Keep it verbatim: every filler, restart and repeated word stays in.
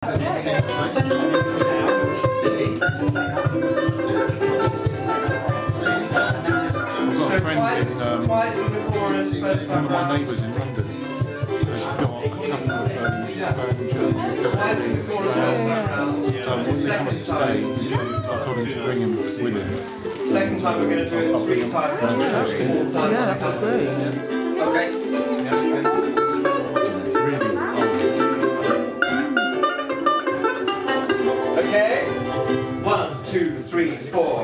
Twice, um, twice in the chorus, first time one of my round. neighbours in London has got a couple of um, banjo Twice in the chorus, first time round. So when they come on the stage, I told him to bring him with him. Second time we're going to do it three times. Fourth time. Yeah, that's great. Okay. Okay. One, two, three, four.